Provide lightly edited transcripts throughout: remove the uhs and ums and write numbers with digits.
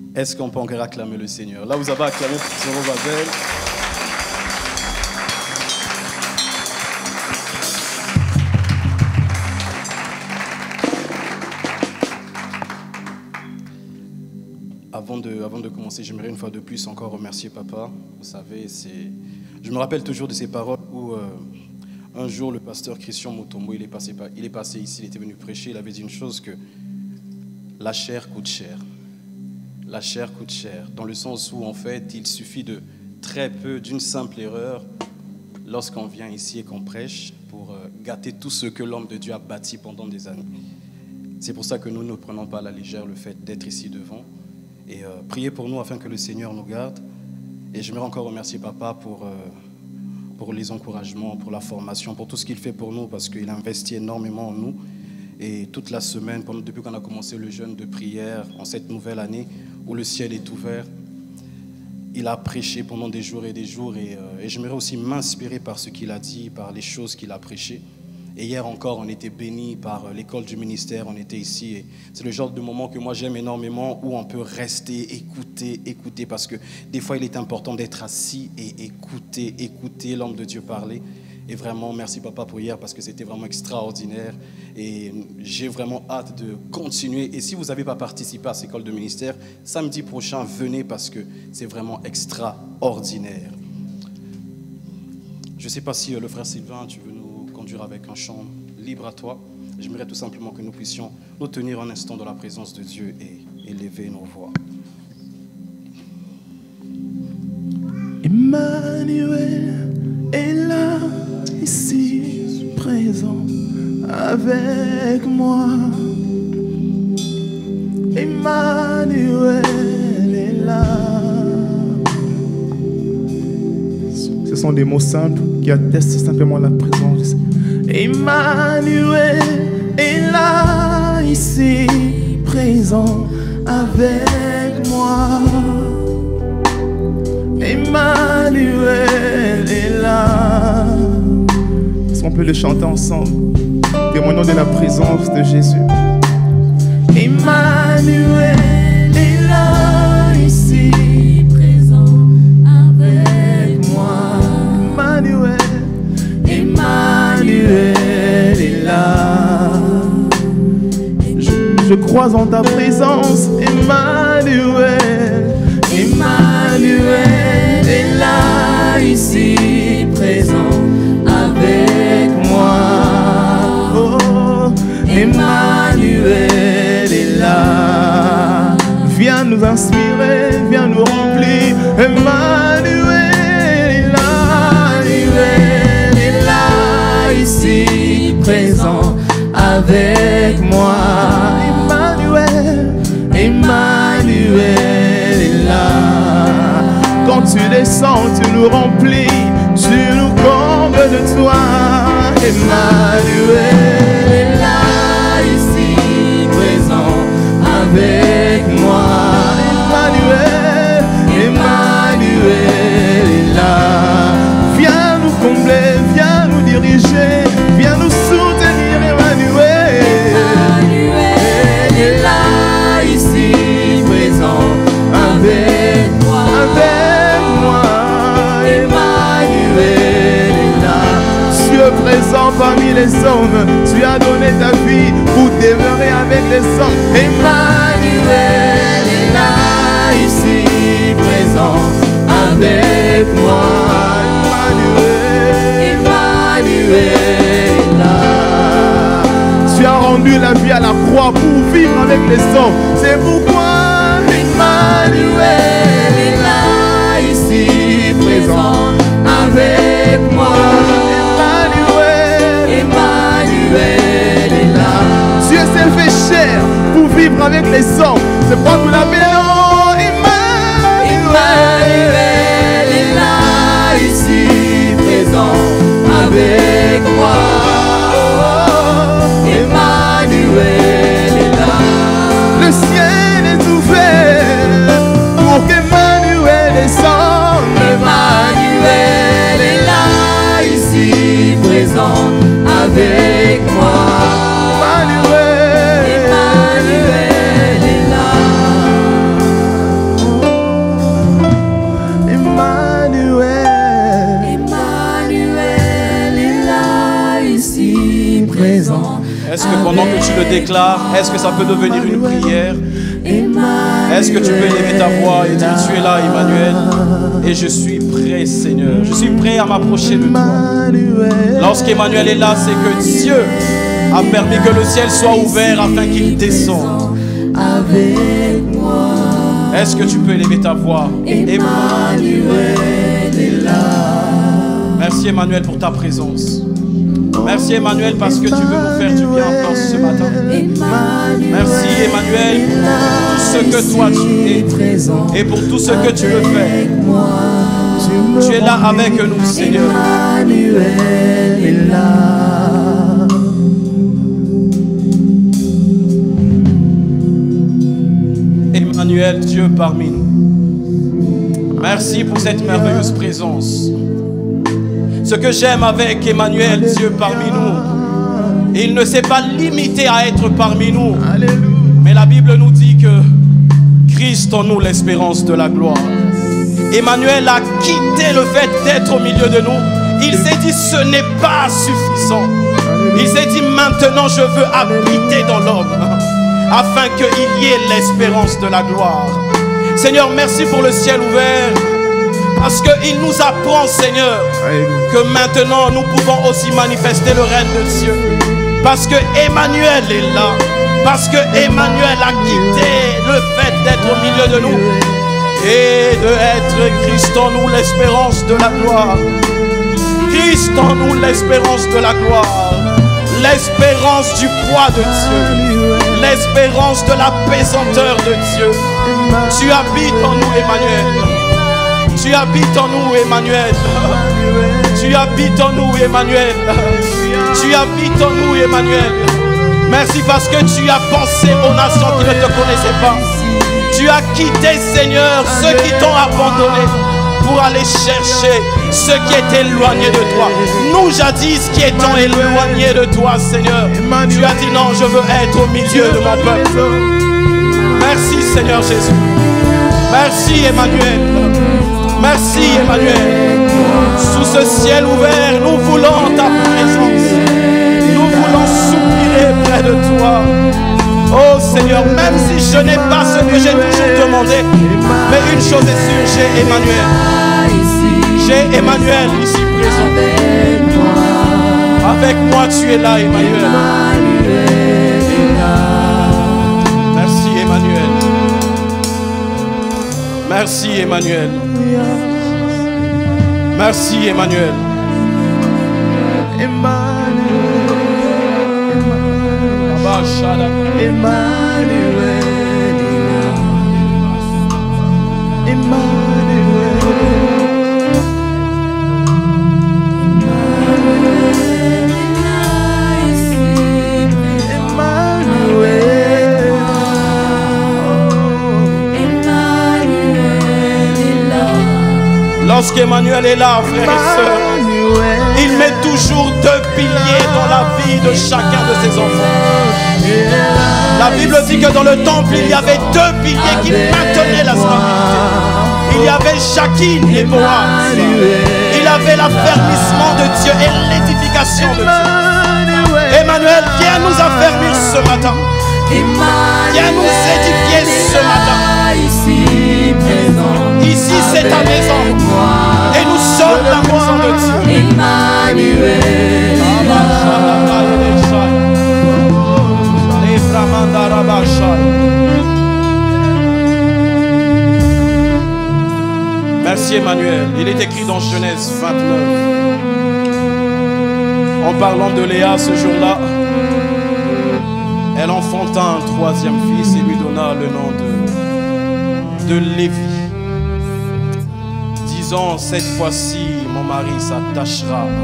Est-ce qu'on peut encore acclamer le Seigneur? Là, vous avez acclamé pour Zorobabel. Avant de commencer, j'aimerais une fois de plus encore remercier Papa. Vous savez, je me rappelle toujours de ces paroles où un jour le pasteur Christian Motombo, il est passé ici, il était venu prêcher, il avait dit une chose que la chair coûte cher. La chair coûte cher, dans le sens où en fait, il suffit de très peu, d'une simple erreur, lorsqu'on vient ici et qu'on prêche, pour gâter tout ce que l'homme de Dieu a bâti pendant des années. C'est pour ça que nous ne prenons pas à la légère le fait d'être ici devant. Et priez pour nous afin que le Seigneur nous garde. Et j'aimerais encore remercier Papa pour les encouragements, pour la formation, pour tout ce qu'il fait pour nous, parce qu'il investit énormément en nous. Et toute la semaine, depuis qu'on a commencé le jeûne de prière, en cette nouvelle année où le ciel est ouvert, il a prêché pendant des jours et des jours. Et j'aimerais aussi m'inspirer par ce qu'il a dit, par les choses qu'il a prêchées. Et hier encore, on était bénis par l'école du ministère, on était ici. Et c'est le genre de moment que moi j'aime énormément, où on peut rester, écouter, parce que des fois il est important d'être assis et écouter l'homme de Dieu parler. Et vraiment, merci Papa pour hier, parce que c'était vraiment extraordinaire. Et j'ai vraiment hâte de continuer. Et si vous n'avez pas participé à cette école de ministère, samedi prochain, venez, parce que c'est vraiment extraordinaire. Je ne sais pas si le frère Sylvain, tu veux nous conduire avec un chant libre à toi. J'aimerais tout simplement que nous puissions nous tenir un instant dans la présence de Dieu et élever nos voix. Emmanuel est là, ici, présent avec moi. Emmanuel est là. Ce sont des mots simples qui attestent simplement la présence. Emmanuel est là, ici, présent avec moi. Emmanuel est là. Est-ce qu'on peut le chanter ensemble? Témoignons de la présence de Jésus. Emmanuel est là, ici, présent avec moi. Emmanuel est là. Je crois en ta présence, Emmanuel. Emmanuel est là, ici, présent avec moi. Oh, Emmanuel est là. Viens nous inspirer, viens nous remplir. Emmanuel est là, Emmanuel est là, ici, présent avec moi. Emmanuel est là. Quand tu descends, tu nous remplis, tu nous combles de toi. Emmanuel est là, ici, présent avec moi. Emmanuel est là. Viens nous combler, viens nous diriger, viens nous soutenir. Emmanuel est là, ici, présent avec moi. Emmanuel est là. Tu es présent parmi les hommes, tu as donné ta vie pour demeurer avec les hommes. Emmanuel est là, ici, présent avec moi. Emmanuel est là. Tu as rendu la vie à la croix pour vivre avec les hommes. C'est pourquoi Emmanuel est là, ici, présent avec moi. Emmanuel est là. Dieu s'est fait chair pour vivre avec les hommes. C'est pourquoi nous l'appelons Emmanuel est là, ici, présent avec moi. Emmanuel est là. Le ciel est ouvert pour qu'Emmanuel descende. Emmanuel est là, ici, présent avec moi. Emmanuel est là. le déclares, est-ce que ça peut devenir une prière? Est-ce que tu peux élever ta voix et dire tu es là, Emmanuel, et je suis prêt, Seigneur. Je suis prêt à m'approcher de toi. Lorsqu'Emmanuel est là, c'est que Dieu a permis que le ciel soit ouvert afin qu'il descende avec moi. Est-ce que tu peux élever ta voix? Emmanuel est là. Merci Emmanuel pour ta présence. Merci Emmanuel parce que tu veux nous faire du bien encore ce matin. Merci Emmanuel pour tout ce que toi tu es et pour tout ce que tu veux faire. Tu es là avec nous, Seigneur. Emmanuel est là. Emmanuel, Dieu parmi nous. Merci pour cette merveilleuse présence. Ce que j'aime avec Emmanuel, Dieu parmi nous, il ne s'est pas limité à être parmi nous. Mais la Bible nous dit que Christ en nous l'espérance de la gloire. Emmanuel a quitté le fait d'être au milieu de nous. Il s'est dit ce n'est pas suffisant. Il s'est dit maintenant je veux habiter dans l'homme afin qu'il y ait l'espérance de la gloire. Seigneur, merci pour le ciel ouvert. Parce qu'il nous apprend, Seigneur, que maintenant nous pouvons aussi manifester le règne de Dieu. Parce que Emmanuel est là. Parce que Emmanuel a quitté le fait d'être au milieu de nous. Et d'être Christ en nous, l'espérance de la gloire. Christ en nous, l'espérance de la gloire. L'espérance du poids de Dieu. L'espérance de la pesanteur de Dieu. Tu habites en nous, Emmanuel. Tu habites en nous, Emmanuel. Tu habites en nous, Emmanuel. Tu habites en nous, Emmanuel. Merci parce que tu as pensé aux nations qui ne te connaissaient pas. Tu as quitté, Seigneur, ceux qui t'ont abandonné pour aller chercher ceux qui étaient éloignés de toi. Nous, jadis, qui étions éloignés de toi, Seigneur, tu as dit non, je veux être au milieu de mon peuple. Merci, Seigneur Jésus. Merci, Emmanuel. Merci Emmanuel. Sous ce ciel ouvert, nous voulons ta présence. Nous voulons soupirer près de toi. Oh Seigneur, même si je n'ai pas ce que j'ai toujours demandé, mais une chose est sûre, j'ai Emmanuel. J'ai Emmanuel ici présent. Avec moi, tu es là, Emmanuel. Merci Emmanuel. Merci Emmanuel. Merci Emmanuel. Lorsqu'Emmanuel est là, frères et sœurs, il met toujours deux piliers dans la vie de chacun de ses enfants. La Bible dit que dans le temple, il y avait deux piliers qui maintenaient la stabilité. Il y avait Chacune et Boaz. Il y avait l'affermissement de Dieu et l'édification de Dieu. Emmanuel, viens nous affermir ce matin. Viens nous édifier ce matin. Ici c'est ta maison. Et nous sommes la maison de Dieu. Merci Emmanuel. Il est écrit dans Genèse 29. En parlant de Léa ce jour-là, elle enfanta un troisième fils et lui donna le nom de Lévi, disant cette fois-ci mon mari s'attachera à moi.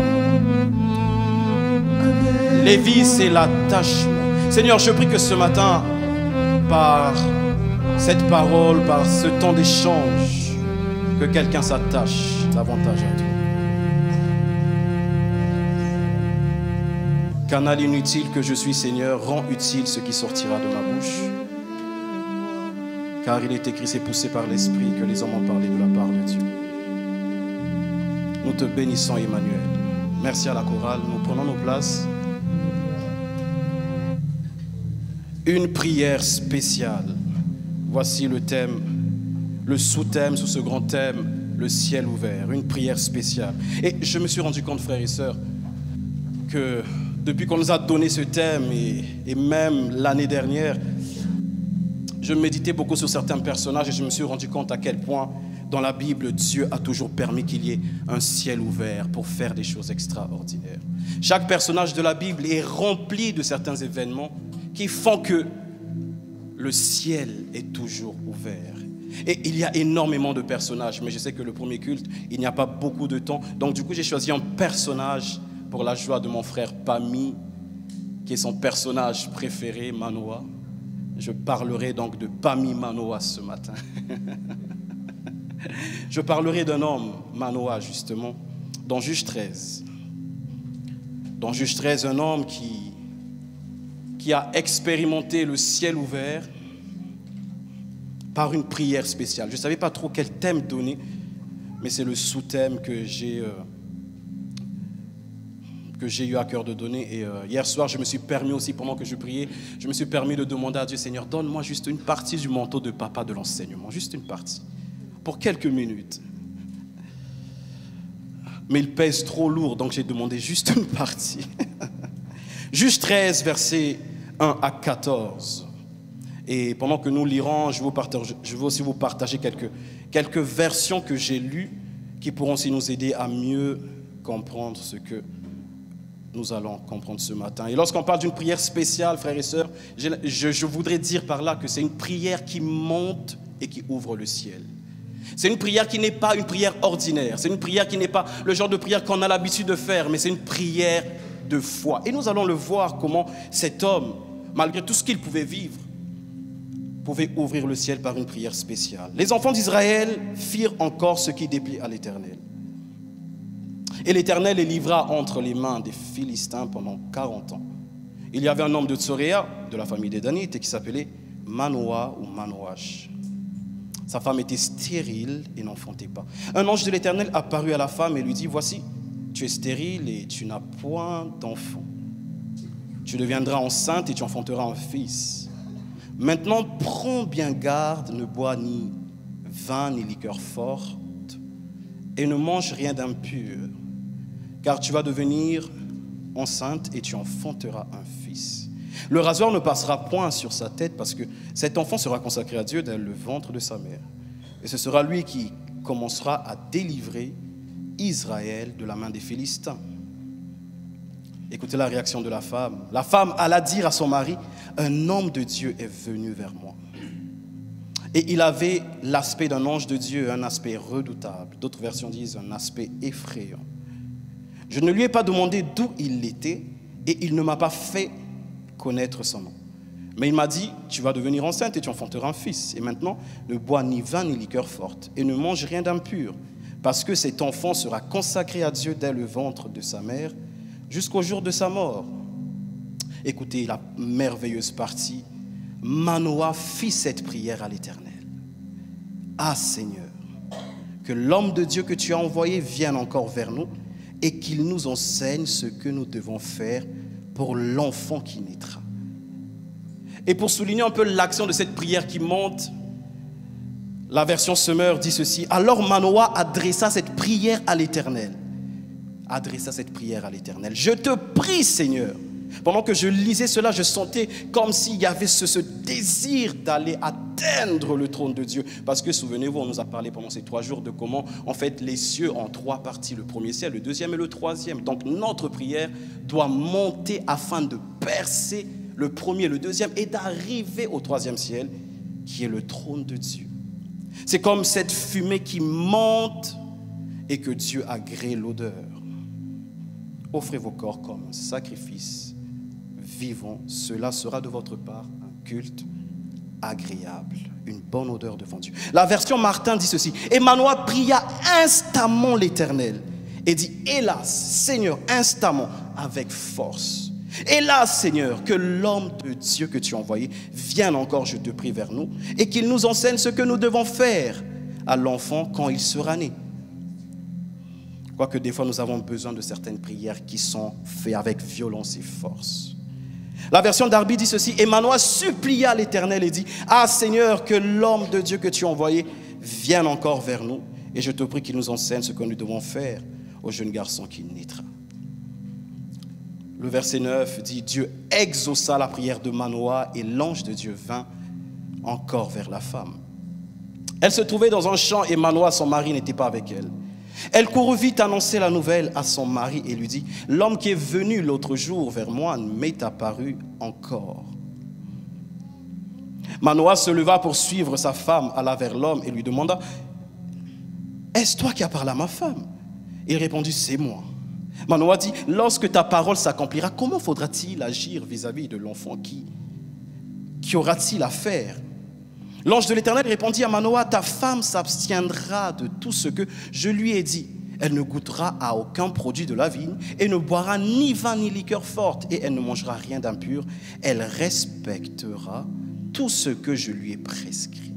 Lévi, c'est l'attachement. Seigneur, je prie que ce matin, par cette parole, par ce temps d'échange, que quelqu'un s'attache davantage à toi. Canal inutile que je suis, Seigneur, rend utile ce qui sortira de ma bouche. Car il est écrit, c'est poussé par l'Esprit que les hommes ont parlé de la part de Dieu. Nous te bénissons, Emmanuel. Merci à la chorale. Nous prenons nos places. Une prière spéciale. Voici le thème, le sous-thème sous ce grand thème, le ciel ouvert. Une prière spéciale. Et je me suis rendu compte, frères et sœurs, que depuis qu'on nous a donné ce thème, et même l'année dernière, je méditais beaucoup sur certains personnages et je me suis rendu compte à quel point dans la Bible, Dieu a toujours permis qu'il y ait un ciel ouvert pour faire des choses extraordinaires. Chaque personnage de la Bible est rempli de certains événements qui font que le ciel est toujours ouvert. Et il y a énormément de personnages, mais je sais que le premier culte, il n'y a pas beaucoup de temps. Donc du coup, j'ai choisi un personnage pour la joie de mon frère Pami, qui est son personnage préféré, Manoah. Je parlerai donc de Pami Manoah ce matin. Je parlerai d'un homme, Manoah justement, dans Juge 13. Dans Juge 13, un homme qui a expérimenté le ciel ouvert par une prière spéciale. Je ne savais pas trop quel thème donner, mais c'est le sous-thème que j'ai eu à cœur de donner. Et hier soir, je me suis permis aussi, pendant que je priais, je me suis permis de demander à Dieu, Seigneur, donne-moi juste une partie du manteau de papa de l'enseignement, juste une partie, pour quelques minutes. Mais il pèse trop lourd, donc j'ai demandé juste une partie. Juge 13, versets 1 à 14. Et pendant que nous lirons, je veux aussi vous partager quelques versions que j'ai lues qui pourront aussi nous aider à mieux comprendre ce que nous allons comprendre ce matin. Et lorsqu'on parle d'une prière spéciale, frères et sœurs, je voudrais dire par là que c'est une prière qui monte et qui ouvre le ciel. C'est une prière qui n'est pas une prière ordinaire. C'est une prière qui n'est pas le genre de prière qu'on a l'habitude de faire, mais c'est une prière de foi. Et nous allons le voir comment cet homme, malgré tout ce qu'il pouvait vivre, pouvait ouvrir le ciel par une prière spéciale. Les enfants d'Israël firent encore ce qui déplut à l'Éternel. Et l'Éternel les livra entre les mains des Philistins pendant 40 ans. Il y avait un homme de Tsoréa, de la famille des Danites, qui s'appelait Manoah ou Manoach. Sa femme était stérile et n'enfantait pas. Un ange de l'Éternel apparut à la femme et lui dit, voici, tu es stérile et tu n'as point d'enfant. Tu deviendras enceinte et tu enfanteras un fils. Maintenant, prends bien garde, ne bois ni vin ni liqueur forte et ne mange rien d'impur, car tu vas devenir enceinte et tu enfanteras un fils. Le rasoir ne passera point sur sa tête parce que cet enfant sera consacré à Dieu dans le ventre de sa mère. Et ce sera lui qui commencera à délivrer Israël de la main des Philistins. Écoutez la réaction de la femme. La femme alla dire à son mari, un homme de Dieu est venu vers moi. Et il avait l'aspect d'un ange de Dieu, un aspect redoutable. D'autres versions disent un aspect effrayant. Je ne lui ai pas demandé d'où il était et il ne m'a pas fait connaître son nom. Mais il m'a dit, tu vas devenir enceinte et tu enfanteras un fils. Et maintenant, ne bois ni vin ni liqueur forte et ne mange rien d'impur, parce que cet enfant sera consacré à Dieu dès le ventre de sa mère jusqu'au jour de sa mort. Écoutez la merveilleuse partie. Manoah fit cette prière à l'Éternel. Ah Seigneur, que l'homme de Dieu que tu as envoyé vienne encore vers nous et qu'il nous enseigne ce que nous devons faire pour l'enfant qui naîtra. Et pour souligner un peu l'action de cette prière qui monte, la version Semeur dit ceci. Alors Manoah adressa cette prière à l'Éternel. Adressa cette prière à l'Éternel. Je te prie, Seigneur. Pendant que je lisais cela, je sentais comme s'il y avait ce désir d'aller atteindre le trône de Dieu. Parce que souvenez-vous, on nous a parlé pendant ces 3 jours de comment en fait les cieux en 3 parties. Le premier ciel, le deuxième et le troisième. Donc notre prière doit monter afin de percer le premier, le deuxième et d'arriver au 3e ciel qui est le trône de Dieu. C'est comme cette fumée qui monte et que Dieu agrée l'odeur. Offrez vos corps comme un sacrifice vivant. Cela sera de votre part un culte agréable, une bonne odeur devant Dieu. La version Martin dit ceci. Et Manoah pria instamment l'Éternel et dit, hélas, Seigneur, instamment, avec force. Hélas, Seigneur, que l'homme de Dieu que tu as envoyé vienne encore, je te prie, vers nous et qu'il nous enseigne ce que nous devons faire à l'enfant quand il sera né. Quoique des fois nous avons besoin de certaines prières qui sont faites avec violence et force. La version Darby dit ceci: et Manoah supplia l'Éternel et dit: ah Seigneur, que l'homme de Dieu que tu as envoyé vienne encore vers nous, et je te prie qu'il nous enseigne ce que nous devons faire au jeune garçon qui naîtra. Le verset 9 dit: Dieu exauça la prière de Manoah et l'ange de Dieu vint encore vers la femme. Elle se trouvait dans un champ et Manoah, son mari, n'était pas avec elle. Elle courut vite annoncer la nouvelle à son mari et lui dit: l'homme qui est venu l'autre jour vers moi m'est apparu encore. Manoah se leva pour suivre sa femme, alla vers l'homme et lui demanda: est-ce toi qui as parlé à ma femme? Il répondit: c'est moi. Manoah dit: lorsque ta parole s'accomplira, comment faudra-t-il agir vis-à-vis de l'enfant? Qui aura-t-il à faire? L'ange de l'Éternel répondit à Manoah: ta femme s'abstiendra de tout ce que je lui ai dit. Elle ne goûtera à aucun produit de la vigne et ne boira ni vin ni liqueur forte et elle ne mangera rien d'impur. Elle respectera tout ce que je lui ai prescrit.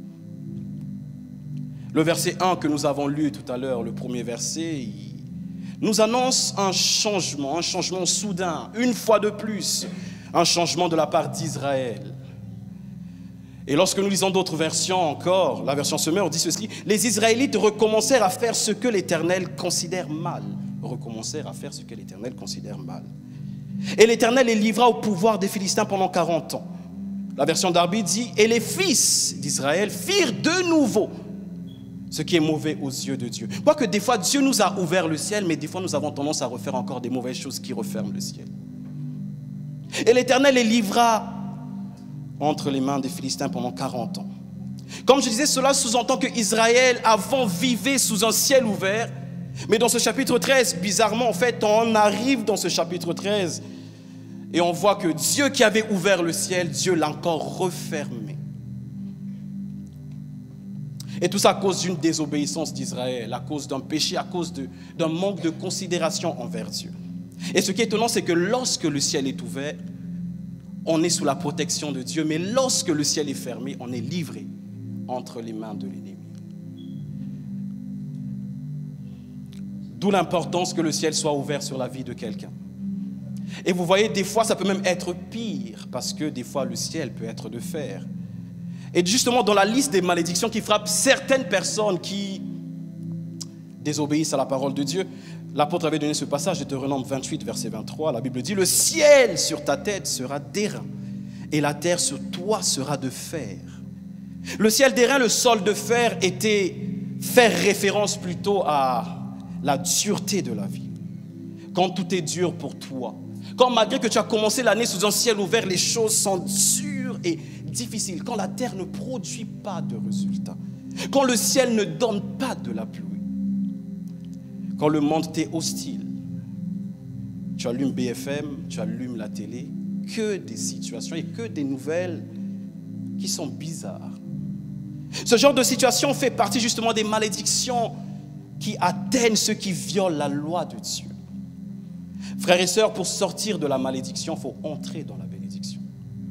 Le verset 1 que nous avons lu tout à l'heure, le premier verset, nous annonce un changement soudain, une fois de plus, un changement de la part d'Israël. Et lorsque nous lisons d'autres versions encore, la version Semeur dit ceci: les Israélites recommencèrent à faire ce que l'Éternel considère mal. Recommencèrent à faire ce que l'Éternel considère mal. Et l'Éternel les livra au pouvoir des Philistins pendant 40 ans. La version Darby dit: et les fils d'Israël firent de nouveau ce qui est mauvais aux yeux de Dieu. Quoique des fois Dieu nous a ouvert le ciel, mais des fois nous avons tendance à refaire encore des mauvaises choses qui referment le ciel. Et l'Éternel les livra entre les mains des Philistins pendant 40 ans. Comme je disais, cela sous-entend que Israël avant vivait sous un ciel ouvert, mais dans ce chapitre 13, bizarrement en fait, on arrive dans ce chapitre 13 et on voit que Dieu qui avait ouvert le ciel, Dieu l'a encore refermé. Et tout ça à cause d'une désobéissance d'Israël, à cause d'un péché, à cause d'un manque de considération envers Dieu. Et ce qui est étonnant, c'est que lorsque le ciel est ouvert, on est sous la protection de Dieu, mais lorsque le ciel est fermé, on est livré entre les mains de l'ennemi. D'où l'importance que le ciel soit ouvert sur la vie de quelqu'un. Et vous voyez, des fois, ça peut même être pire, parce que des fois, le ciel peut être de fer. Et justement, dans la liste des malédictions qui frappent certaines personnes qui désobéissent à la parole de Dieu, l'apôtre avait donné ce passage de Deutéronome 28, verset 23. La Bible dit: le ciel sur ta tête sera d'airain, et la terre sur toi sera de fer. Le ciel d'airain, le sol de fer, était faire référence plutôt à la dureté de la vie. Quand tout est dur pour toi, quand malgré que tu as commencé l'année sous un ciel ouvert, les choses sont dures et difficiles, quand la terre ne produit pas de résultats, quand le ciel ne donne pas de la pluie, quand le monde t'est hostile, tu allumes BFM, tu allumes la télé, que des situations et que des nouvelles qui sont bizarres. Ce genre de situation fait partie justement des malédictions qui atteignent ceux qui violent la loi de Dieu. Frères et sœurs, pour sortir de la malédiction, il faut entrer dans la bénédiction.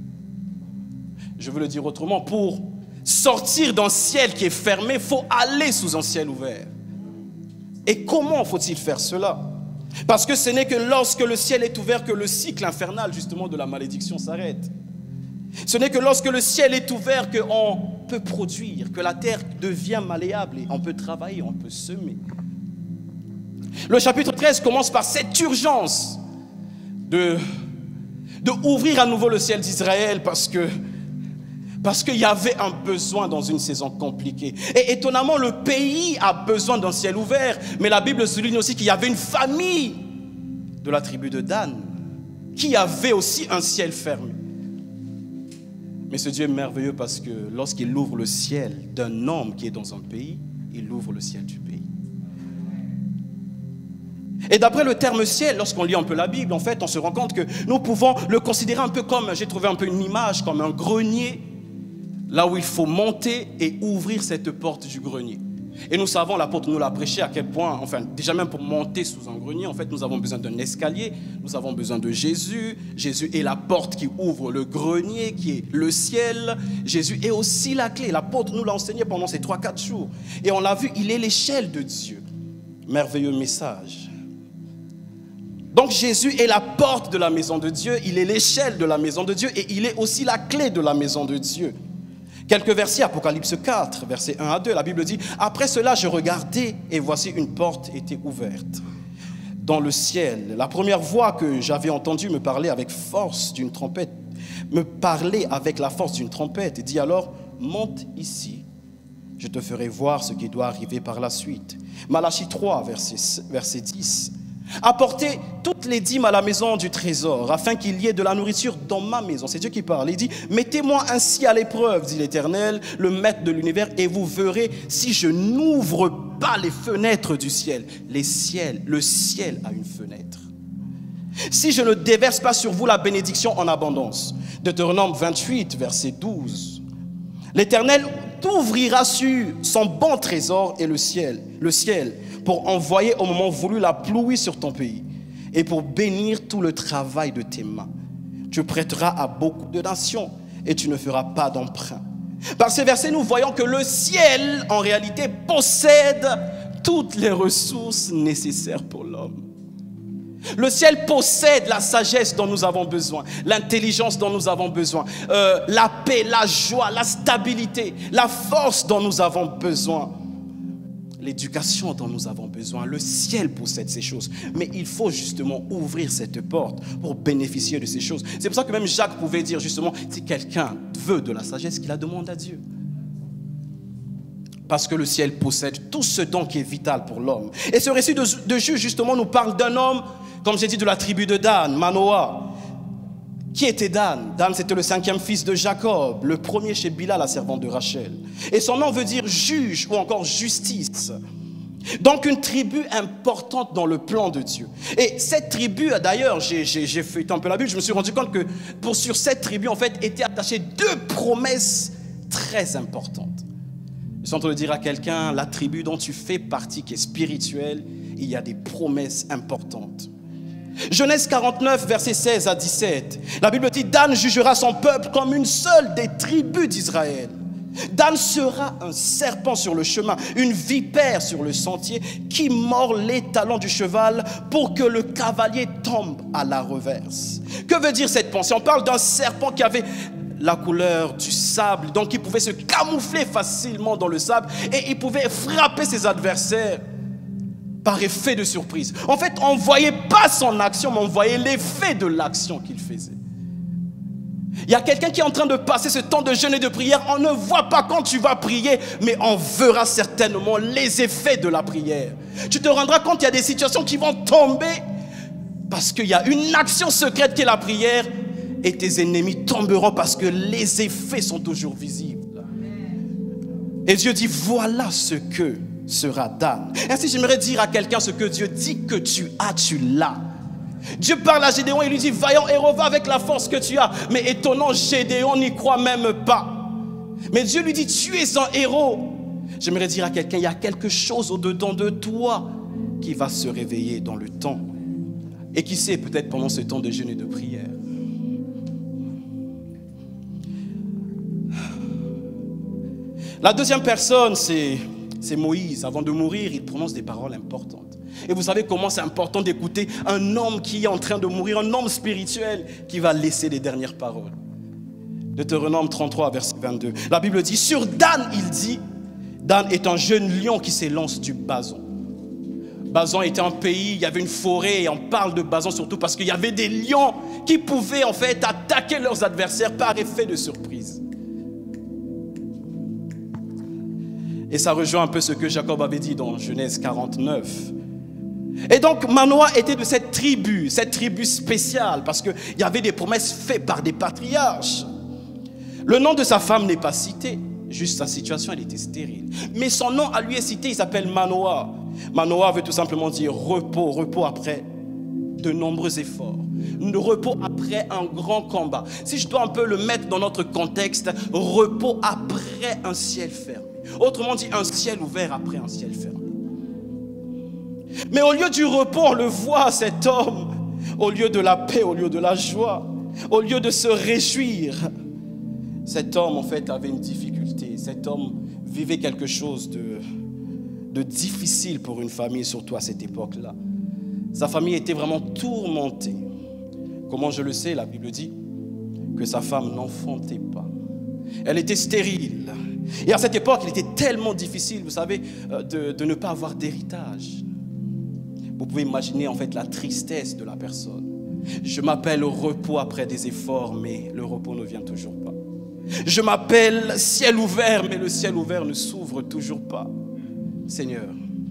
Je veux le dire autrement, pour sortir d'un ciel qui est fermé, il faut aller sous un ciel ouvert. Et comment faut-il faire cela? Parce que ce n'est que lorsque le ciel est ouvert que le cycle infernal justement de la malédiction s'arrête. Ce n'est que lorsque le ciel est ouvert qu'on peut produire, que la terre devient malléable et on peut travailler, on peut semer. Le chapitre 13 commence par cette urgence de ouvrir à nouveau le ciel d'Israël parce qu'il y avait un besoin dans une saison compliquée. Et étonnamment, le pays a besoin d'un ciel ouvert, mais la Bible souligne aussi qu'il y avait une famille de la tribu de Dan qui avait aussi un ciel fermé. Mais ce Dieu est merveilleux parce que lorsqu'il ouvre le ciel d'un homme qui est dans un pays, il ouvre le ciel du pays. Et d'après le terme ciel, lorsqu'on lit un peu la Bible, en fait, on se rend compte que nous pouvons le considérer un peu comme, j'ai trouvé un peu une image, comme un grenier, là où il faut monter et ouvrir cette porte du grenier. Et nous savons, l'apôtre nous l'a prêché, à quel point, enfin, déjà même pour monter sous un grenier, en fait, nous avons besoin d'un escalier, nous avons besoin de Jésus. Jésus est la porte qui ouvre le grenier, qui est le ciel. Jésus est aussi la clé. L'apôtre nous l'a enseigné pendant ces 3-4 jours. Et on l'a vu, il est l'échelle de Dieu. Merveilleux message. Donc Jésus est la porte de la maison de Dieu, il est l'échelle de la maison de Dieu et il est aussi la clé de la maison de Dieu. Quelques versets, Apocalypse 4, versets 1 à 2, la Bible dit « Après cela, je regardai et voici une porte était ouverte. Dans le ciel, la première voix que j'avais entendue me parlait avec force d'une trompette, me parlait avec la force d'une trompette et dit alors « Monte ici, je te ferai voir ce qui doit arriver par la suite. » Malachie 3, verset 10. Apportez toutes les dîmes à la maison du trésor, afin qu'il y ait de la nourriture dans ma maison. C'est Dieu qui parle. Il dit, mettez-moi ainsi à l'épreuve, dit l'Éternel, le maître de l'univers, et vous verrez si je n'ouvre pas les fenêtres du ciel. Le ciel a une fenêtre. Si je ne déverse pas sur vous la bénédiction en abondance. Deutéronome 28, verset 12. L'Éternel t'ouvrira sur son bon trésor et le ciel, pour envoyer au moment voulu la pluie sur ton pays et pour bénir tout le travail de tes mains. Tu prêteras à beaucoup de nations et tu ne feras pas d'emprunt. Par ces versets, nous voyons que le ciel, en réalité, possède toutes les ressources nécessaires pour l'homme. Le ciel possède la sagesse dont nous avons besoin, l'intelligence dont nous avons besoin, la paix, la joie, la stabilité, la force dont nous avons besoin, l'éducation dont nous avons besoin. Le ciel possède ces choses, mais il faut justement ouvrir cette porte pour bénéficier de ces choses. C'est pour ça que même Jacques pouvait dire justement, si quelqu'un veut de la sagesse, qu'il la demande à Dieu. Parce que le ciel possède tout ce don qui est vital pour l'homme. Et ce récit de Juge justement nous parle d'un homme, comme j'ai dit, de la tribu de Dan, Manoah. Qui était Dan? Dan, c'était le 5e fils de Jacob, le premier chez Bila, la servante de Rachel. Et son nom veut dire juge ou encore justice. Donc une tribu importante dans le plan de Dieu. Et cette tribu, d'ailleurs, j'ai feuilleté un peu la Bible, je me suis rendu compte que sur cette tribu, en fait, étaient attachées 2 promesses très importantes. Je suis en train de dire à quelqu'un, la tribu dont tu fais partie, qui est spirituelle, il y a des promesses importantes. Genèse 49, versets 16 à 17. La Bible dit, Dan jugera son peuple comme une seule des tribus d'Israël. Dan sera un serpent sur le chemin, une vipère sur le sentier qui mord les talons du cheval pour que le cavalier tombe à la reverse. Que veut dire cette pensée? On parle d'un serpent qui avait la couleur du sable, donc il pouvait se camoufler facilement dans le sable et il pouvait frapper ses adversaires par effet de surprise. En fait, on ne voyait pas son action, mais on voyait l'effet de l'action qu'il faisait. Il y a quelqu'un qui est en train de passer ce temps de jeûne et de prière. On ne voit pas quand tu vas prier, mais on verra certainement les effets de la prière. Tu te rendras compte qu'il y a des situations qui vont tomber parce qu'il y a une action secrète qui est la prière et tes ennemis tomberont parce que les effets sont toujours visibles. Et Dieu dit, voilà ce que sera Dan. Ainsi, j'aimerais dire à quelqu'un ce que Dieu dit que tu as, tu l'as. Dieu parle à Gédéon et lui dit, vaillant héros, va avec la force que tu as. Mais étonnant, Gédéon n'y croit même pas. Mais Dieu lui dit, tu es un héros. J'aimerais dire à quelqu'un, il y a quelque chose au-dedans de toi qui va se réveiller dans le temps. Et qui sait, peut-être pendant ce temps de jeûne et de prière. La deuxième personne, c'est Moïse. Avant de mourir, il prononce des paroles importantes. Et vous savez comment c'est important d'écouter un homme qui est en train de mourir, un homme spirituel qui va laisser les dernières paroles. Deutéronome 33, verset 22. La Bible dit, sur Dan, il dit, Dan est un jeune lion qui s'élance du Bazan. Bazan était un pays, il y avait une forêt, et on parle de Bazan surtout parce qu'il y avait des lions qui pouvaient en fait attaquer leurs adversaires par effet de surprise. Et ça rejoint un peu ce que Jacob avait dit dans Genèse 49. Et donc Manoah était de cette tribu spéciale, parce qu'il y avait des promesses faites par des patriarches. Le nom de sa femme n'est pas cité, juste sa situation, elle était stérile. Mais son nom à lui est cité, il s'appelle Manoah. Manoah veut tout simplement dire repos, repos après de nombreux efforts. Repos après un grand combat. Si je dois un peu le mettre dans notre contexte, repos après un ciel fermé. Autrement dit, un ciel ouvert après un ciel fermé. Mais au lieu du repos, on le voit, cet homme, au lieu de la paix, au lieu de la joie, au lieu de se réjouir, cet homme en fait avait une difficulté. Cet homme vivait quelque chose de difficile pour une famille, surtout à cette époque-là. Sa famille était vraiment tourmentée. Comment je le sais? La Bible dit que sa femme n'enfantait pas. Elle était stérile. Et à cette époque, il était tellement difficile, vous savez, de ne pas avoir d'héritage. Vous pouvez imaginer en fait la tristesse de la personne. Je m'appelle au repos après des efforts, mais le repos ne vient toujours pas. Je m'appelle ciel ouvert, mais le ciel ouvert ne s'ouvre toujours pas. Seigneur,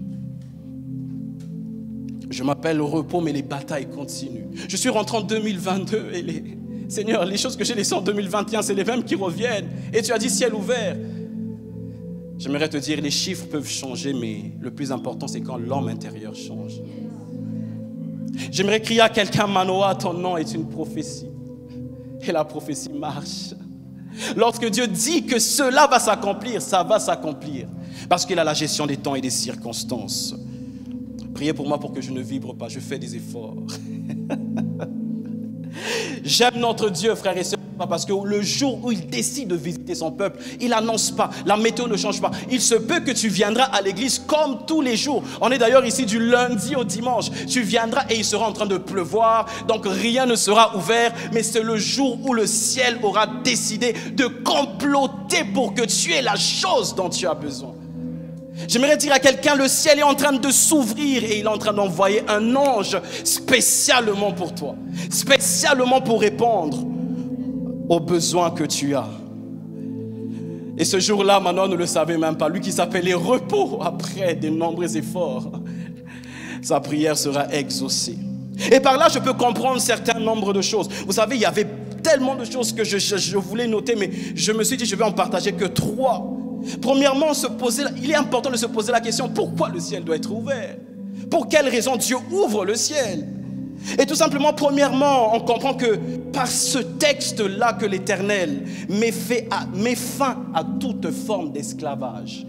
je m'appelle au repos, mais les batailles continuent. Je suis rentré en 2022 et Seigneur, les choses que j'ai laissées en 2021, c'est les mêmes qui reviennent. Et tu as dit ciel ouvert. J'aimerais te dire, les chiffres peuvent changer, mais le plus important, c'est quand l'homme intérieur change. J'aimerais crier à quelqu'un, Manoah, ton nom est une prophétie. Et la prophétie marche. Lorsque Dieu dit que cela va s'accomplir, ça va s'accomplir. Parce qu'il a la gestion des temps et des circonstances. Priez pour moi pour que je ne vibre pas, je fais des efforts. J'aime notre Dieu, frères et sœurs, parce que le jour où il décide de visiter son peuple, il n'annonce pas, la météo ne change pas. Il se peut que tu viendras à l'église comme tous les jours. On est d'ailleurs ici du lundi au dimanche. Tu viendras et il sera en train de pleuvoir, donc rien ne sera ouvert. Mais c'est le jour où le ciel aura décidé de comploter pour que tu aies la chose dont tu as besoin. J'aimerais dire à quelqu'un, le ciel est en train de s'ouvrir et il est en train d'envoyer un ange spécialement pour toi, spécialement pour répondre aux besoins que tu as. Et ce jour-là, Manon ne le savait même pas, lui qui s'appelait repos après de nombreux efforts, sa prière sera exaucée. Et par là, je peux comprendre un certain nombre de choses. Vous savez, il y avait tellement de choses que je voulais noter, mais je me suis dit, je vais en partager que 3. Premièrement, il est important de se poser la question, pourquoi le ciel doit être ouvert? Pour quelle raison Dieu ouvre le ciel? Et tout simplement, premièrement, on comprend que par ce texte-là que l'Éternel met fin à toute forme d'esclavage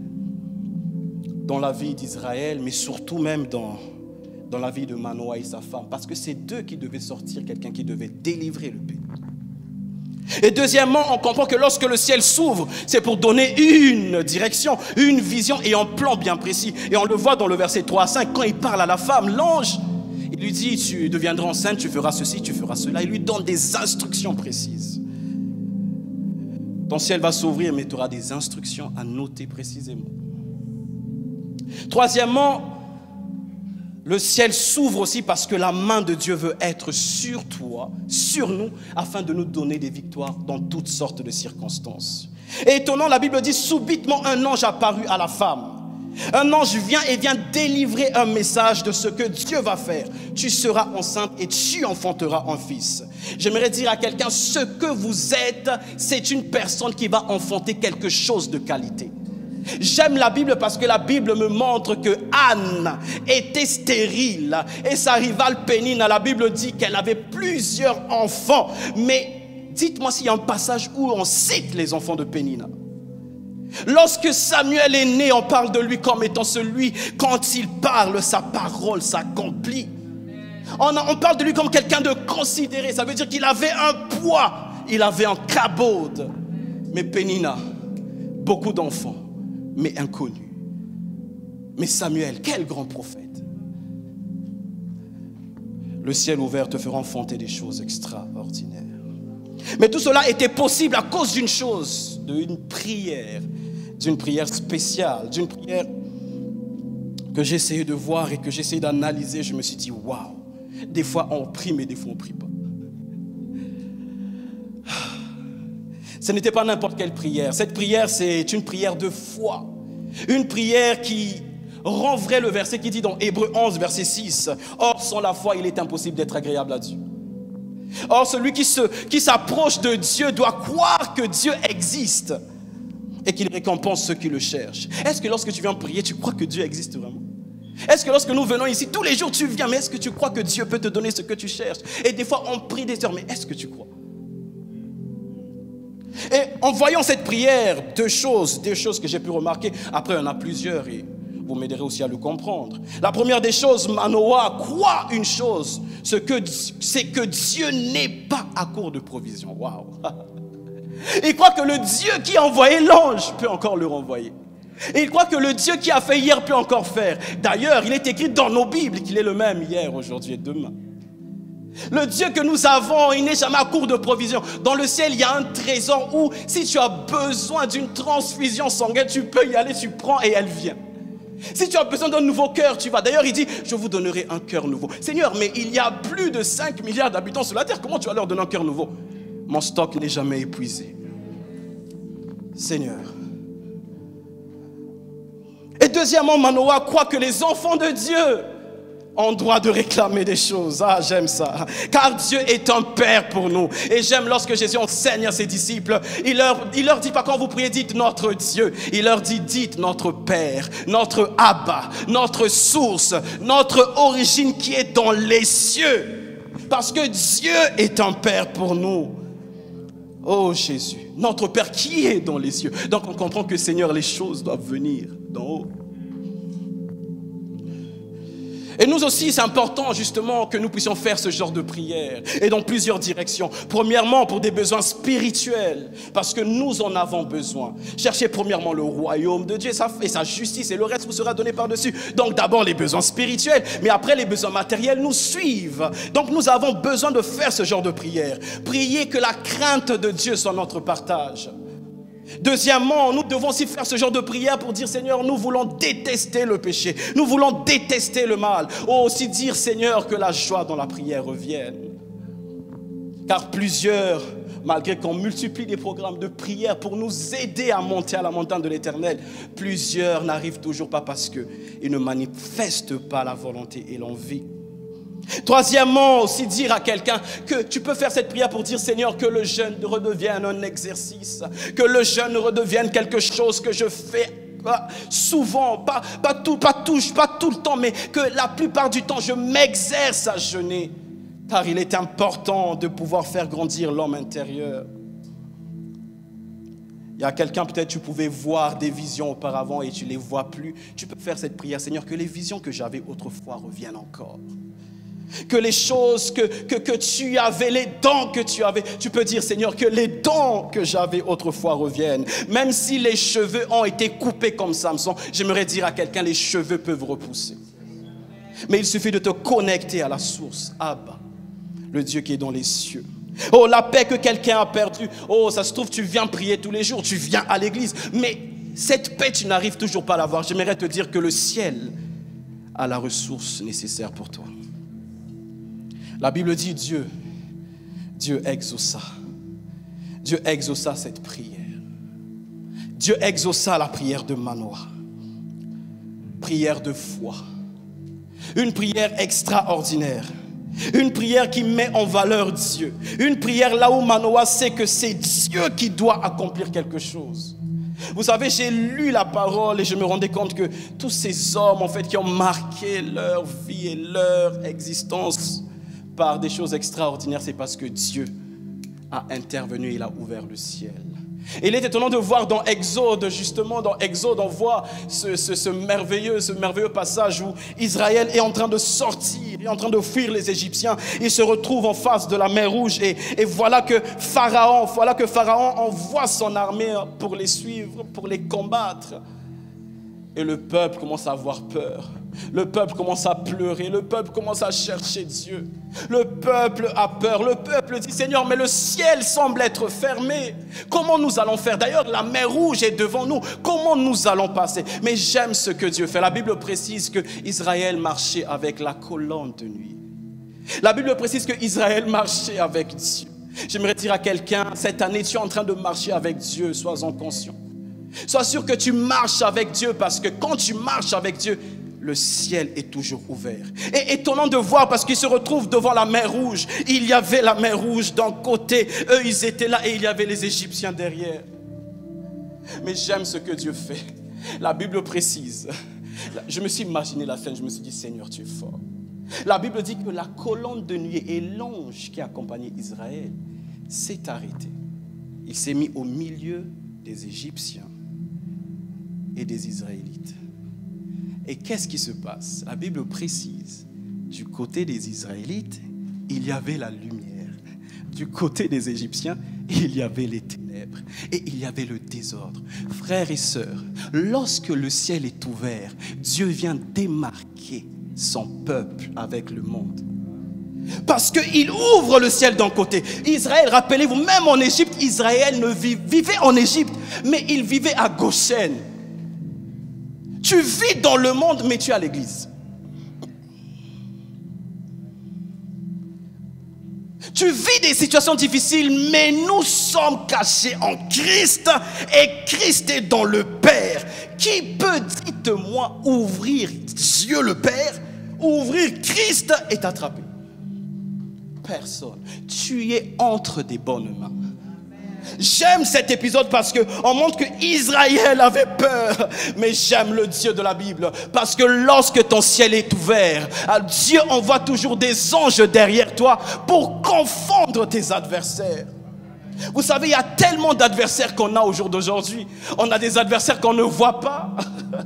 dans la vie d'Israël, mais surtout même dans la vie de Manoah et sa femme, parce que c'est d'eux qui devaient sortir quelqu'un qui devait délivrer le pays. Et deuxièmement, on comprend que lorsque le ciel s'ouvre, c'est pour donner une direction, une vision et un plan bien précis. Et on le voit dans le verset 3 à 5, quand il parle à la femme, l'ange, il lui dit, tu deviendras enceinte, tu feras ceci, tu feras cela. Il lui donne des instructions précises. Ton ciel va s'ouvrir, mais tu auras des instructions à noter précisément. Troisièmement, le ciel s'ouvre aussi parce que la main de Dieu veut être sur toi, sur nous, afin de nous donner des victoires dans toutes sortes de circonstances. Et étonnant, la Bible dit, subitement un ange apparut à la femme. Un ange vient délivrer un message de ce que Dieu va faire. Tu seras enceinte et tu enfanteras un fils. J'aimerais dire à quelqu'un, ce que vous êtes, c'est une personne qui va enfanter quelque chose de qualité. J'aime la Bible parce que la Bible me montre que Anne était stérile et sa rivale Pénina, la Bible dit qu'elle avait plusieurs enfants. Mais dites-moi s'il y a un passage où on cite les enfants de Pénina. Lorsque Samuel est né, on parle de lui comme étant celui, quand il parle, sa parole s'accomplit. On parle de lui comme quelqu'un de considéré, ça veut dire qu'il avait un poids, il avait un kabod. Mais Pénina, beaucoup d'enfants, mais inconnu. Mais Samuel, quel grand prophète. Le ciel ouvert te fera enfanter des choses extraordinaires. Mais tout cela était possible à cause d'une chose, d'une prière spéciale, d'une prière que j'ai essayé de voir et que j'ai essayé d'analyser. Je me suis dit, waouh, des fois on prie, mais des fois on ne prie pas. Ce n'était pas n'importe quelle prière. Cette prière, c'est une prière de foi. Une prière qui rend vrai le verset qui dit dans Hébreux 11, verset 6. Or, sans la foi, il est impossible d'être agréable à Dieu. Or, celui qui s'approche de Dieu doit croire que Dieu existe et qu'il récompense ceux qui le cherchent. Est-ce que lorsque tu viens prier, tu crois que Dieu existe vraiment? Est-ce que lorsque nous venons ici, tous les jours tu viens, mais est-ce que tu crois que Dieu peut te donner ce que tu cherches? Et des fois, on prie des heures, mais est-ce que tu crois? Et en voyant cette prière, deux choses que j'ai pu remarquer. Après, il y en a plusieurs et vous m'aiderez aussi à le comprendre. La première des choses, Manoah croit une chose, c'est que Dieu n'est pas à court de provision. Waouh! Il croit que le Dieu qui a envoyé l'ange peut encore le renvoyer. Et il croit que le Dieu qui a fait hier peut encore faire. D'ailleurs, il est écrit dans nos Bibles qu'il est le même hier, aujourd'hui et demain. Le Dieu que nous avons, il n'est jamais à court de provision. Dans le ciel, il y a un trésor où si tu as besoin d'une transfusion sanguine, tu peux y aller, tu prends et elle vient. Si tu as besoin d'un nouveau cœur, tu vas. D'ailleurs, il dit, je vous donnerai un cœur nouveau. Seigneur, mais il y a plus de 5 milliards d'habitants sur la terre. Comment tu vas leur donner un cœur nouveau? Mon stock n'est jamais épuisé. Seigneur. Et deuxièmement, Manoah croit que les enfants de Dieu ont droit de réclamer des choses. Ah, j'aime ça. Car Dieu est un Père pour nous. Et j'aime lorsque Jésus enseigne à ses disciples. Il leur dit pas quand vous priez, dites notre Dieu. Il leur dit, dites notre Père, notre Abba, notre source, notre origine qui est dans les cieux. Parce que Dieu est un Père pour nous. Oh Jésus, notre Père qui est dans les cieux. Donc on comprend que Seigneur, les choses doivent venir d'en haut. Et nous aussi, c'est important justement que nous puissions faire ce genre de prière et dans plusieurs directions. Premièrement, pour des besoins spirituels, parce que nous en avons besoin. Cherchez premièrement le royaume de Dieu et sa justice et le reste vous sera donné par-dessus. Donc d'abord les besoins spirituels, mais après les besoins matériels nous suivent. Donc nous avons besoin de faire ce genre de prière. Prier que la crainte de Dieu soit notre partage. Deuxièmement, nous devons aussi faire ce genre de prière pour dire Seigneur, nous voulons détester le péché, nous voulons détester le mal. Aussi dire Seigneur que la joie dans la prière revienne. Car plusieurs, malgré qu'on multiplie des programmes de prière pour nous aider à monter à la montagne de l'Éternel, plusieurs n'arrivent toujours pas parce qu'ils ne manifestent pas la volonté et l'envie. Troisièmement, aussi dire à quelqu'un que tu peux faire cette prière pour dire Seigneur que le jeûne redevienne un exercice, que le jeûne redevienne quelque chose que je fais souvent, pas tout le temps, mais que la plupart du temps je m'exerce à jeûner, car il est important de pouvoir faire grandir l'homme intérieur. Il y a quelqu'un, peut-être tu pouvais voir des visions auparavant et tu ne les vois plus. Tu peux faire cette prière, Seigneur, que les visions que j'avais autrefois reviennent encore. Que les choses que tu avais, les dons que tu avais, tu peux dire Seigneur que les dons que j'avais autrefois reviennent. Même si les cheveux ont été coupés comme Samson, j'aimerais dire à quelqu'un les cheveux peuvent repousser. Mais il suffit de te connecter à la source, Abba, le Dieu qui est dans les cieux. Oh, la paix que quelqu'un a perdue. Oh, ça se trouve tu viens prier tous les jours, tu viens à l'église, mais cette paix tu n'arrives toujours pas à l'avoir. J'aimerais te dire que le ciel a la ressource nécessaire pour toi. La Bible dit Dieu exauça. Dieu exauça cette prière. Dieu exauça la prière de Manoah. Prière de foi. Une prière extraordinaire. Une prière qui met en valeur Dieu. Une prière là où Manoah sait que c'est Dieu qui doit accomplir quelque chose. Vous savez, j'ai lu la parole et je me rendais compte que tous ces hommes en fait qui ont marqué leur vie et leur existence par des choses extraordinaires, c'est parce que Dieu a intervenu et il a ouvert le ciel. Et il est étonnant de voir dans Exode, justement dans Exode, on voit ce merveilleux passage où Israël est en train de sortir, est en train de fuir les Égyptiens. Il se retrouve en face de la mer Rouge et voilà que Pharaon envoie son armée pour les suivre, pour les combattre. Et le peuple commence à avoir peur. Le peuple commence à pleurer. Le peuple commence à chercher Dieu. Le peuple a peur. Le peuple dit, Seigneur, mais le ciel semble être fermé. Comment nous allons faire? D'ailleurs, la mer Rouge est devant nous. Comment nous allons passer? Mais j'aime ce que Dieu fait. La Bible précise que Israël marchait avec la colonne de nuit. La Bible précise que Israël marchait avec Dieu. J'aimerais dire à quelqu'un, cette année, tu es en train de marcher avec Dieu. Sois-en conscient. Sois sûr que tu marches avec Dieu, parce que quand tu marches avec Dieu, le ciel est toujours ouvert. Et étonnant de voir, parce qu'ils se retrouvent devant la mer Rouge. Il y avait la mer Rouge d'un côté, eux ils étaient là et il y avait les Égyptiens derrière. Mais j'aime ce que Dieu fait. La Bible précise. Je me suis imaginé la scène, je me suis dit Seigneur, tu es fort. La Bible dit que la colonne de nuée et l'ange qui accompagnait Israël s'est arrêté. Il s'est mis au milieu des Égyptiens et des Israélites. Et qu'est-ce qui se passe? La Bible précise, du côté des Israélites, il y avait la lumière. Du côté des Égyptiens, il y avait les ténèbres et il y avait le désordre. Frères et sœurs, lorsque le ciel est ouvert, Dieu vient démarquer son peuple avec le monde. Parce qu'il ouvre le ciel d'un côté. Israël, rappelez-vous, même en Égypte, Israël vivait en Égypte, mais il vivait à Goshen. Tu vis dans le monde, mais tu es à l'église. Tu vis des situations difficiles, mais nous sommes cachés en Christ et Christ est dans le Père. Qui peut, dites-moi, ouvrir Dieu le Père, ouvrir Christ et t'attraper? Personne. Tu es entre des bonnes mains. J'aime cet épisode parce qu'on montre que Israël avait peur. Mais j'aime le Dieu de la Bible parce que lorsque ton ciel est ouvert, Dieu envoie toujours des anges derrière toi pour confondre tes adversaires. Vous savez, il y a tellement d'adversaires qu'on a au jour d'aujourd'hui. On a des adversaires qu'on ne voit pas.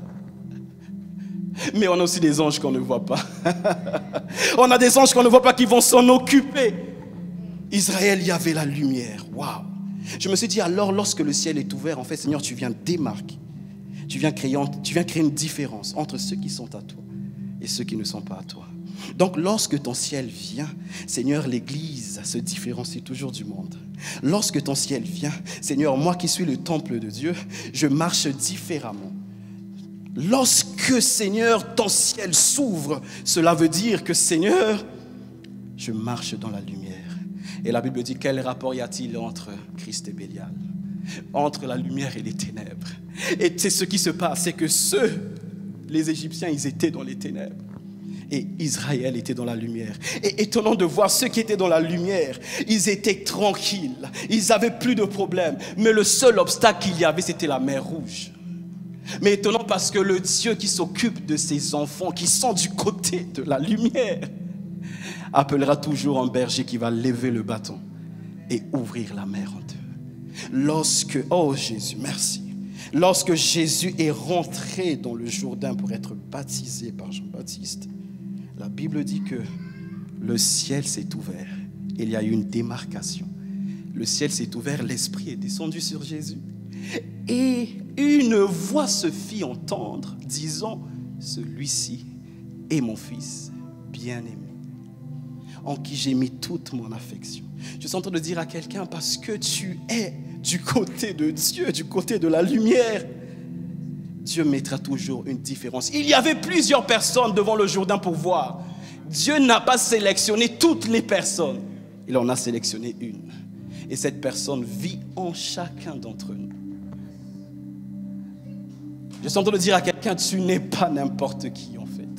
Mais on a aussi des anges qu'on ne voit pas. On a des anges qu'on ne voit pas qui vont s'en occuper. Israël, il y avait la lumière. Waouh! Je me suis dit alors, lorsque le ciel est ouvert, en fait, Seigneur, tu viens démarquer. Tu viens créer une différence entre ceux qui sont à toi et ceux qui ne sont pas à toi. Donc, lorsque ton ciel vient, Seigneur, l'Église se différencie toujours du monde. Lorsque ton ciel vient, Seigneur, moi qui suis le temple de Dieu, je marche différemment. Lorsque, Seigneur, ton ciel s'ouvre, cela veut dire que, Seigneur, je marche dans la lumière. Et la Bible dit, quel rapport y a-t-il entre Christ et Bélial? Entre la lumière et les ténèbres. Et c'est ce qui se passe, c'est que les Égyptiens, ils étaient dans les ténèbres. Et Israël était dans la lumière. Et étonnant de voir ceux qui étaient dans la lumière, ils étaient tranquilles. Ils n'avaient plus de problème. Mais le seul obstacle qu'il y avait, c'était la mer Rouge. Mais étonnant parce que le Dieu qui s'occupe de ses enfants, qui sont du côté de la lumière, appellera toujours un berger qui va lever le bâton et ouvrir la mer en deux. Oh Jésus, merci. Lorsque Jésus est rentré dans le Jourdain pour être baptisé par Jean-Baptiste, la Bible dit que le ciel s'est ouvert. Il y a eu une démarcation. Le ciel s'est ouvert, l'Esprit est descendu sur Jésus. Et une voix se fit entendre, disant, celui-ci est mon fils bien-aimé, en qui j'ai mis toute mon affection. Je suis en train de dire à quelqu'un, parce que tu es du côté de Dieu, du côté de la lumière, Dieu mettra toujours une différence. Il y avait plusieurs personnes devant le Jourdain pour voir. Dieu n'a pas sélectionné toutes les personnes. Il en a sélectionné une. Et cette personne vit en chacun d'entre nous. Je suis en train de dire à quelqu'un, tu n'es pas n'importe qui en fait.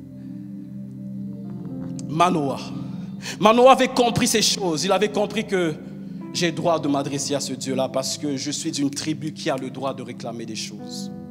Manoah avait compris ces choses. Il avait compris que j'ai le droit de m'adresser à ce Dieu-là parce que je suis d'une tribu qui a le droit de réclamer des choses.